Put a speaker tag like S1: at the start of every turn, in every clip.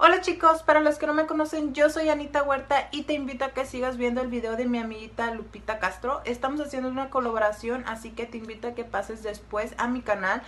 S1: Hola chicos, para los que no me conocen, yo soy Anita Huerta y te invito a que sigas viendo el video de mi amiguita Lupita Castro. Estamos haciendo una colaboración, así que te invito a que pases después a mi canal.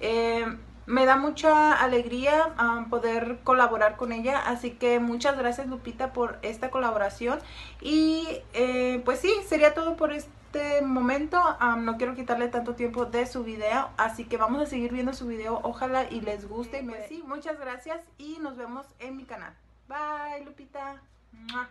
S1: Me da mucha alegría poder colaborar con ella, así que muchas gracias Lupita por esta colaboración. Y pues sí, sería todo por este momento. No quiero quitarle tanto tiempo de su video, así que vamos a seguir viendo su video. Ojalá y les guste. Pues sí, muchas gracias y nos vemos en mi canal. Bye, Lupita. ¡Mua!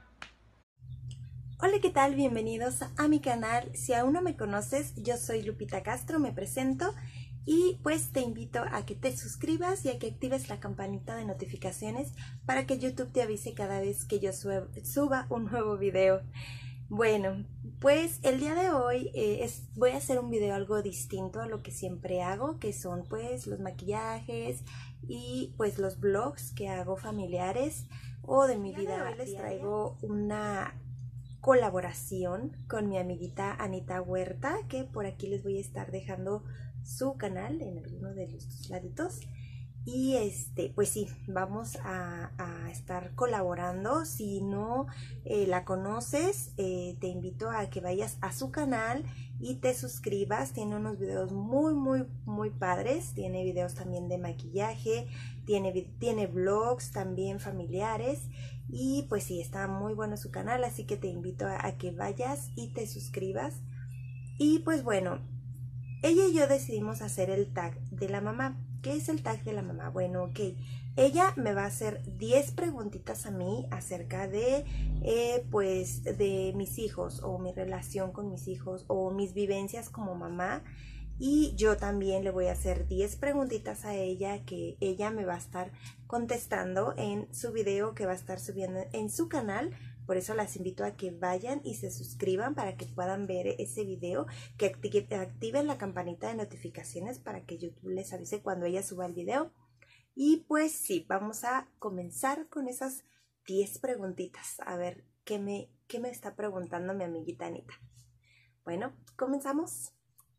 S2: Hola, ¿qué tal? Bienvenidos a mi canal. Si aún no me conoces, yo soy Lupita Castro, me presento y pues te invito a que te suscribas y a que actives la campanita de notificaciones para que YouTube te avise cada vez que yo suba un nuevo video. Bueno, pues el día de hoy voy a hacer un video algo distinto a lo que siempre hago, que son pues los maquillajes y pues los vlogs que hago familiares o de mi vida. Hoy les traigo una colaboración con mi amiguita Anita Huerta, que por aquí les voy a estar dejando su canal en alguno de los laditos. Y pues sí, vamos a estar colaborando. Si no la conoces, te invito a que vayas a su canal y te suscribas. Tiene unos videos muy padres. Tiene videos también de maquillaje, tiene vlogs también familiares. Y pues sí, está muy bueno su canal, así que te invito a que vayas y te suscribas. Y pues bueno, ella y yo decidimos hacer el tag de la mamá. ¿Qué es el tag de la mamá? Bueno, ok. Ella me va a hacer 10 preguntitas a mí acerca de, pues, de mis hijos o mi relación con mis hijos o mis vivencias como mamá. Y yo también le voy a hacer 10 preguntitas a ella que ella me va a estar contestando en su video que va a estar subiendo en su canal. Por eso las invito a que vayan y se suscriban para que puedan ver ese video, que activen la campanita de notificaciones para que YouTube les avise cuando ella suba el video. Y pues sí, vamos a comenzar con esas 10 preguntitas. A ver, qué me está preguntando mi amiguita Anita? Bueno, comenzamos.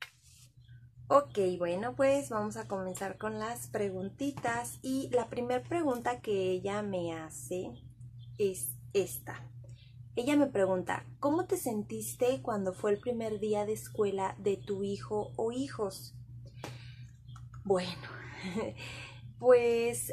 S2: Ok, bueno, pues vamos a comenzar con las preguntitas. Y la primera pregunta que ella me hace es esta. Ella me pregunta, ¿cómo te sentiste cuando fue el primer día de escuela de tu hijo o hijos? Bueno, pues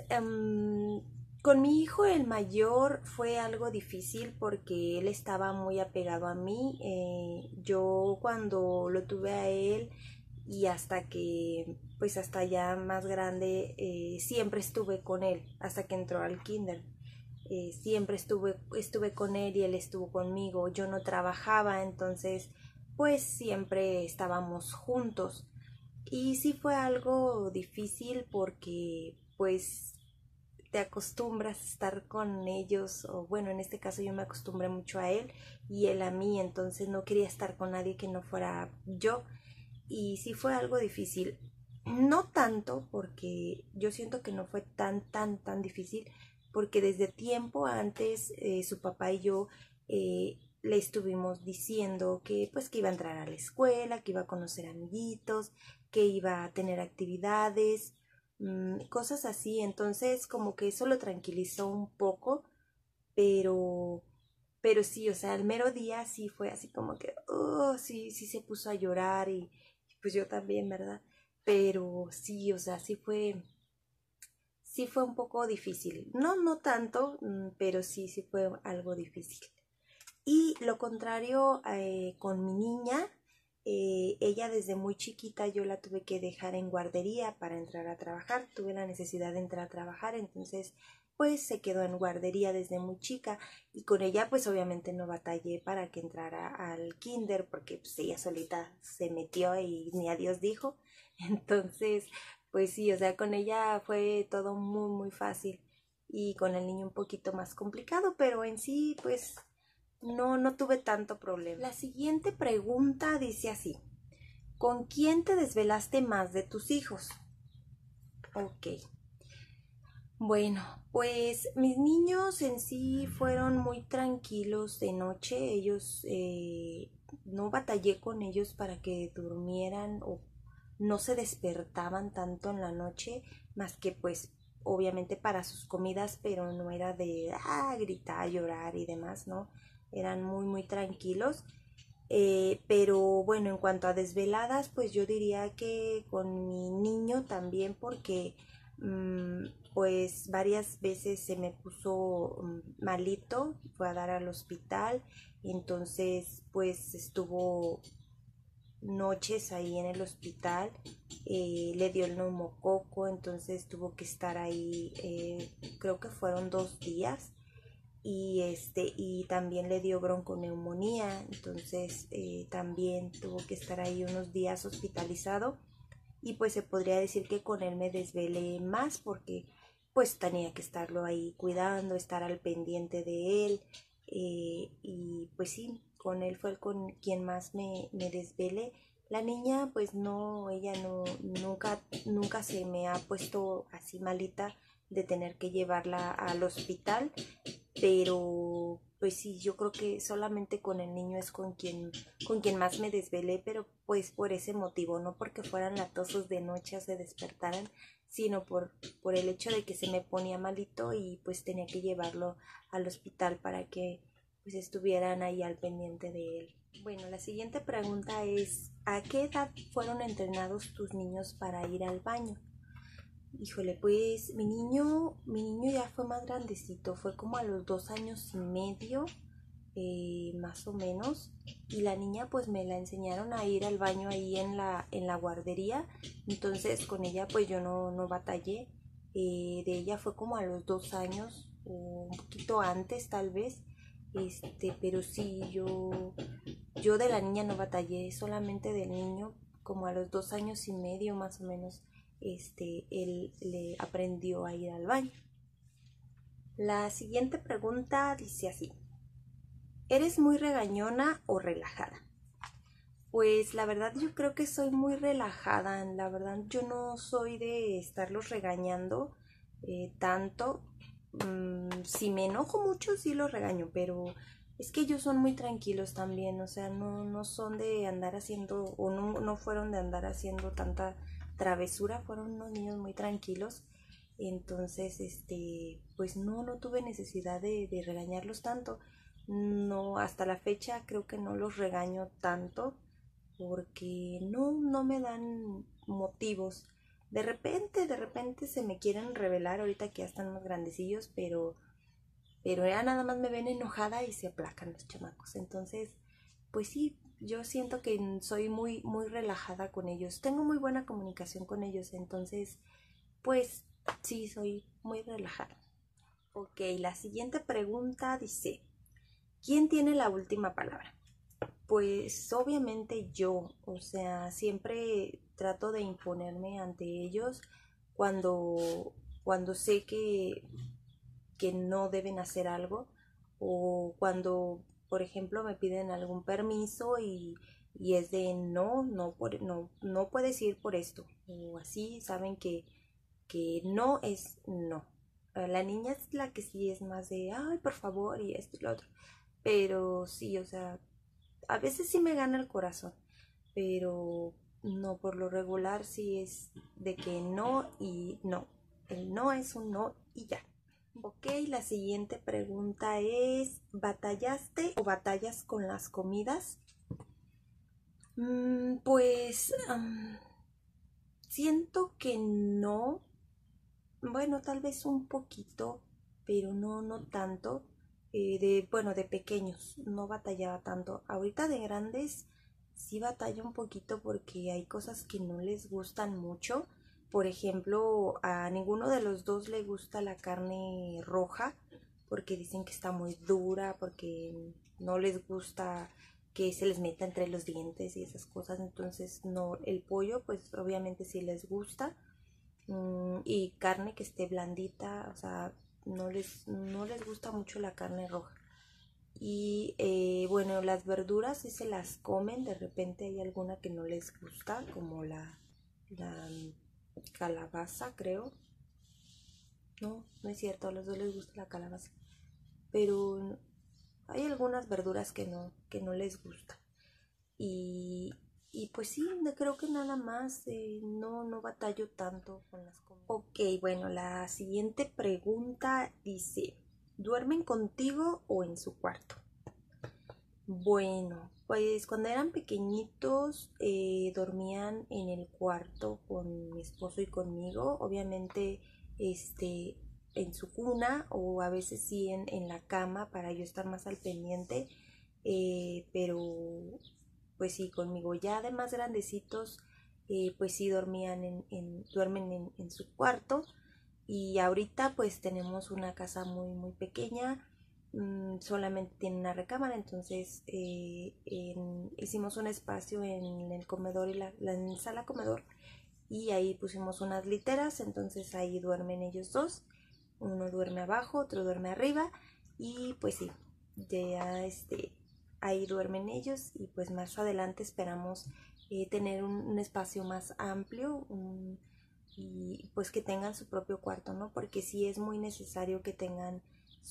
S2: con mi hijo el mayor fue algo difícil porque él estaba muy apegado a mí. Yo cuando lo tuve a él y hasta que, pues hasta ya más grande, siempre estuve con él, hasta que entró al kinder. Siempre estuve con él y él estuvo conmigo. Yo no trabajaba, entonces pues siempre estábamos juntos. Y sí fue algo difícil porque pues te acostumbras a estar con ellos, o bueno, en este caso yo me acostumbré mucho a él y él a mí, entonces no quería estar con nadie que no fuera yo. Y sí fue algo difícil. No tanto porque yo siento que no fue tan difícil, porque desde tiempo antes su papá y yo le estuvimos diciendo que pues que iba a entrar a la escuela, que iba a conocer amiguitos, que iba a tener actividades, cosas así. Entonces como que eso lo tranquilizó un poco, pero sí, o sea, el mero día sí fue así como que, oh, sí se puso a llorar y pues yo también, ¿verdad? Pero sí, o sea, sí fue un poco difícil. No tanto, pero sí fue algo difícil. Y lo contrario con mi niña, ella desde muy chiquita yo la tuve que dejar en guardería para entrar a trabajar. Tuve la necesidad de entrar a trabajar, entonces pues se quedó en guardería desde muy chica y con ella pues obviamente no batallé para que entrara al kinder porque pues ella solita se metió y ni adiós dijo. Entonces pues sí, o sea, con ella fue todo muy fácil y con el niño un poquito más complicado, pero en sí pues no tuve tanto problema. La siguiente pregunta dice así: ¿con quién te desvelaste más de tus hijos? Ok. Bueno, pues mis niños en sí fueron muy tranquilos de noche. Ellos, no batallé con ellos para que durmieran o no se despertaban tanto en la noche, más que pues obviamente para sus comidas, pero no era de gritar, llorar y demás, ¿no? Eran muy, muy tranquilos. Pero bueno, en cuanto a desveladas, pues yo diría que con mi niño también porque mm, pues varias veces se me puso malito, fue a dar al hospital, entonces pues estuvo noches ahí en el hospital, le dio el neumococo, entonces tuvo que estar ahí, creo que fueron 2 días y también le dio bronconeumonía, entonces también tuvo que estar ahí unos días hospitalizado y pues se podría decir que con él me desvelé más porque pues tenía que estarlo ahí cuidando, estar al pendiente de él y pues sí, con él fue con quien más me desvelé. La niña pues no, ella no, nunca se me ha puesto así malita de tener que llevarla al hospital, pero pues sí, yo creo que solamente con el niño es con quien más me desvelé, pero pues por ese motivo, no porque fueran latosos de noche o se despertaran, sino por el hecho de que se me ponía malito y pues tenía que llevarlo al hospital para que pues estuvieran ahí al pendiente de él. Bueno, la siguiente pregunta es, ¿a qué edad fueron entrenados tus niños para ir al baño? Híjole, pues mi niño ya fue más grandecito, fue como a los 2 años y medio, más o menos, y la niña pues me la enseñaron a ir al baño ahí en la guardería, entonces con ella pues yo no batallé, de ella fue como a los 2 años, o un poquito antes tal vez, pero sí, yo de la niña no batallé, solamente del niño, como a los 2 años y medio más o menos él le aprendió a ir al baño. La siguiente pregunta dice así, ¿eres muy regañona o relajada? Pues la verdad yo creo que soy muy relajada, la verdad yo no soy de estarlos regañando tanto. Si me enojo mucho sí los regaño, pero es que ellos son muy tranquilos también, o sea, no son de andar haciendo, o no fueron de andar haciendo tanta travesura, fueron unos niños muy tranquilos, entonces, pues no tuve necesidad de regañarlos tanto, no, hasta la fecha creo que no los regaño tanto, porque no me dan motivos. De repente se me quieren revelar ahorita que ya están más grandecillos, pero ya nada más me ven enojada y se aplacan los chamacos. Entonces, pues sí, yo siento que soy muy, muy relajada con ellos. Tengo muy buena comunicación con ellos, entonces, pues sí, soy muy relajada. Ok, la siguiente pregunta dice, ¿quién tiene la última palabra? Pues obviamente yo, o sea, siempre trato de imponerme ante ellos cuando sé que no deben hacer algo o cuando, por ejemplo, me piden algún permiso y es de no puedes ir por esto o así, saben que no es no. La niña es la que sí es más de, ay, por favor, y esto y lo otro. Pero sí, o sea, a veces sí me gana el corazón, pero no, por lo regular sí es de que no y no. El no es un no y ya. Ok, la siguiente pregunta es, ¿batallaste o batallas con las comidas? Pues siento que no. Bueno, tal vez un poquito, pero no tanto. Bueno, de pequeños no batallaba tanto. Ahorita de grandes sí batalla un poquito porque hay cosas que no les gustan mucho. Por ejemplo, a ninguno de los dos le gusta la carne roja porque dicen que está muy dura, porque no les gusta que se les meta entre los dientes y esas cosas. Entonces, no, el pollo pues obviamente sí les gusta, y carne que esté blandita, o sea, no les gusta mucho la carne roja. Y bueno, las verduras sí se las comen, de repente hay alguna que no les gusta, como la calabaza, creo. No es cierto, a los dos les gusta la calabaza. Pero hay algunas verduras que no les gusta. Y y pues sí, creo que nada más, no batallo tanto con las comidas. Ok, bueno, la siguiente pregunta dice, ¿duermen contigo o en su cuarto? Bueno, pues cuando eran pequeñitos dormían en el cuarto con mi esposo y conmigo, obviamente en su cuna o a veces sí en la cama para yo estar más al pendiente, pero pues sí, conmigo ya de más grandecitos, pues sí dormían duermen en su cuarto y ahorita pues tenemos una casa muy pequeña, solamente tiene una recámara, entonces hicimos un espacio en el comedor y la sala comedor y ahí pusimos unas literas, entonces ahí duermen ellos dos, uno duerme abajo, otro duerme arriba y pues sí, ya ahí duermen ellos y pues más adelante esperamos tener un espacio más amplio, y pues que tengan su propio cuarto, ¿no? Porque sí es muy necesario que tengan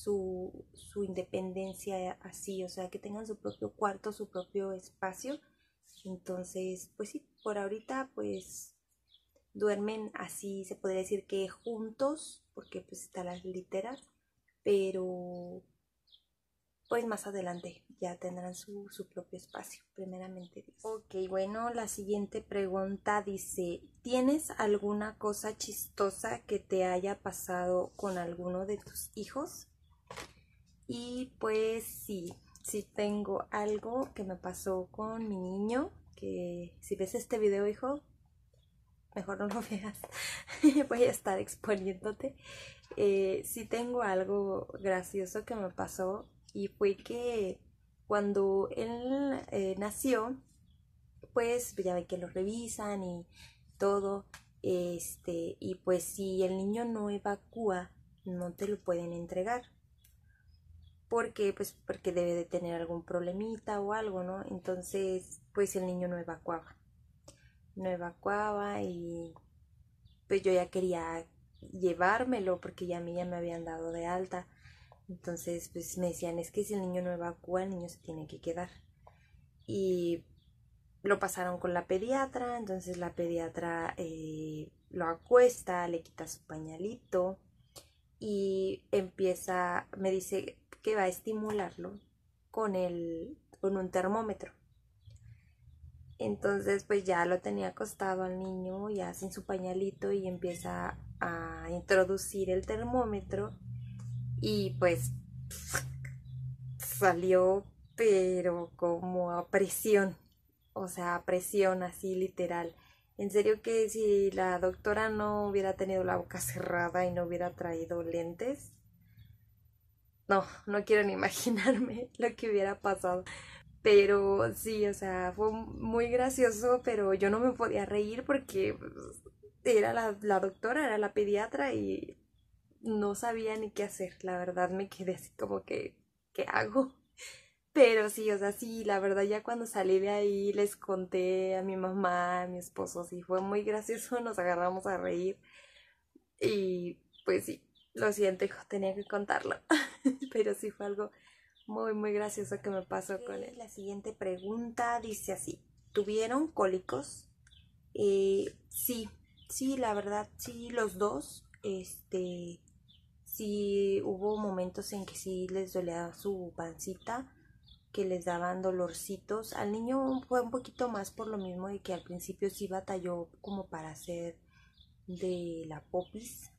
S2: su independencia así, o sea, que tengan su propio cuarto, su propio espacio. Entonces, pues sí, por ahorita pues duermen así, se podría decir que juntos, porque pues están las literas, pero pues más adelante ya tendrán su propio espacio, primeramente Dios. Ok, bueno, la siguiente pregunta dice, ¿tienes alguna cosa chistosa que te haya pasado con alguno de tus hijos? Y pues sí tengo algo que me pasó con mi niño, que si ves este video, hijo, mejor no lo veas, voy a estar exponiéndote. Sí tengo algo gracioso que me pasó y fue que cuando él nació, pues ya ve que lo revisan y todo, y pues si el niño no evacúa, no te lo pueden entregar. ¿Por qué? Pues porque debe de tener algún problemita o algo, ¿no? Entonces, pues el niño no evacuaba y pues yo ya quería llevármelo porque ya a mí ya me habían dado de alta. Entonces, pues me decían, es que si el niño no evacúa, el niño se tiene que quedar. Y lo pasaron con la pediatra, entonces la pediatra lo acuesta, le quita su pañalito y me dice que va a estimularlo con un termómetro. Entonces pues ya lo tenía acostado al niño ya sin su pañalito y empieza a introducir el termómetro y pues salió pero como a presión, o sea, a presión así literal. En serio que si la doctora no hubiera tenido la boca cerrada y no hubiera traído lentes, no quiero ni imaginarme lo que hubiera pasado. Pero sí, o sea, fue muy gracioso, pero yo no me podía reír porque pues, era la doctora, era la pediatra y no sabía ni qué hacer. La verdad me quedé así como que, ¿qué hago? Pero sí, o sea, sí, la verdad ya cuando salí de ahí les conté a mi mamá, a mi esposo, sí, fue muy gracioso, nos agarramos a reír y pues sí, lo siento, hijo, tenía que contarlo, pero sí fue algo muy gracioso que me pasó con él. La siguiente pregunta dice así, ¿tuvieron cólicos? Sí, la verdad, sí, los dos, sí hubo momentos en que sí les dolía su pancita, que les daban dolorcitos. Al niño fue un poquito más por lo mismo de que al principio sí batalló como para hacer de la popis,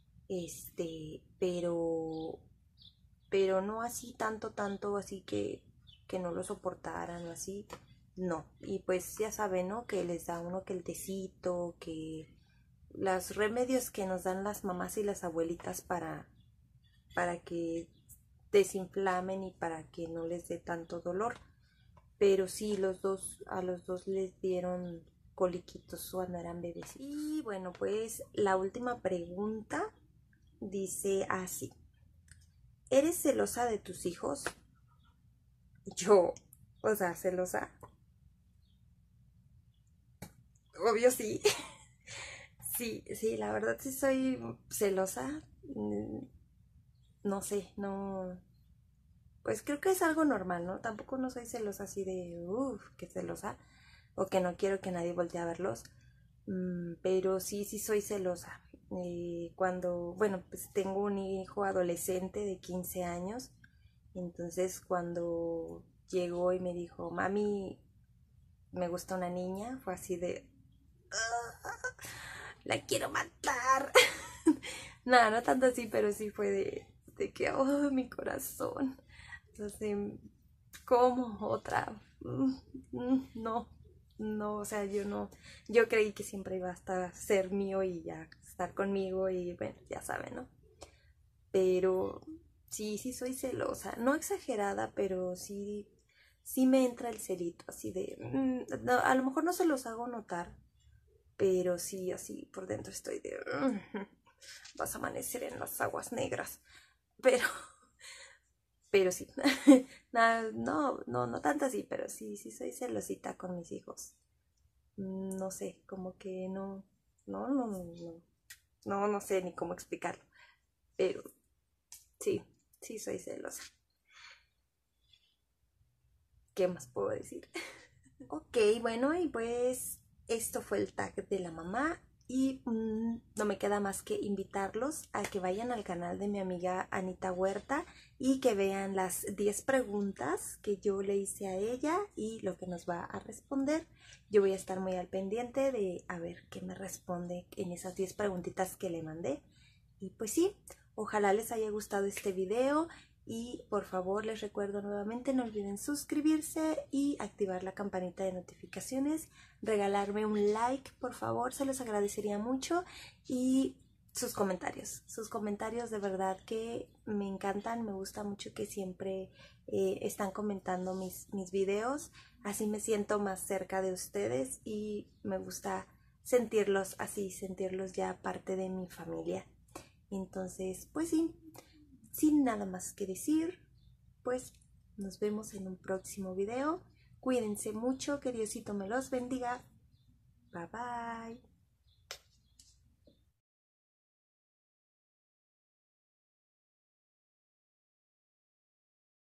S2: pero no así tanto así que no lo soportaran o así, no. Y pues ya saben, ¿no? Que les da uno que el tecito, que los remedios que nos dan las mamás y las abuelitas para que desinflamen y para que no les dé tanto dolor. Pero sí, a los dos les dieron coliquitos cuando eran bebés. Y bueno, pues la última pregunta dice así. ¿Eres celosa de tus hijos? Yo, o sea, celosa. Obvio sí. Sí, la verdad sí soy celosa. No sé, no. Pues creo que es algo normal, ¿no? Tampoco no soy celosa así de, uff, qué celosa. o que no quiero que nadie voltee a verlos. Pero sí, sí soy celosa. Cuando, bueno, pues tengo un hijo adolescente de 15 años, entonces cuando llegó y me dijo, mami, me gusta una niña, fue así de, la quiero matar. Nada, no tanto así, pero sí fue de que, oh, mi corazón. Entonces, ¿cómo otra? No, no, o sea, yo no, yo creí que siempre iba a estar, ser mío y ya estar conmigo y bueno, ya saben, ¿no? Pero sí, sí soy celosa, no exagerada, pero sí, sí me entra el celito, así de, no, a lo mejor no se los hago notar, pero sí, así por dentro estoy de, vas a amanecer en las aguas negras, pero, pero sí, nada, no, no, no tanto así, pero sí, sí soy celosita con mis hijos. No sé, como que no, no, no, no, no, no, no sé ni cómo explicarlo, pero sí, sí soy celosa. ¿Qué más puedo decir? Ok, bueno, y pues esto fue el tag de la mamá y no me queda más que invitarlos a que vayan al canal de mi amiga Anita Huerta y que vean las 10 preguntas que yo le hice a ella y lo que nos va a responder. Yo voy a estar muy al pendiente de a ver qué me responde en esas 10 preguntitas que le mandé. Y pues sí, ojalá les haya gustado este video y por favor les recuerdo nuevamente, no olviden suscribirse y activar la campanita de notificaciones, regalarme un like, por favor, se los agradecería mucho y sus comentarios de verdad que me encantan, me gusta mucho que siempre están comentando mis videos, así me siento más cerca de ustedes y me gusta sentirlos así, sentirlos ya parte de mi familia. Entonces, pues sí, sin nada más que decir, pues nos vemos en un próximo video. Cuídense mucho, que Diosito me los bendiga. Bye bye.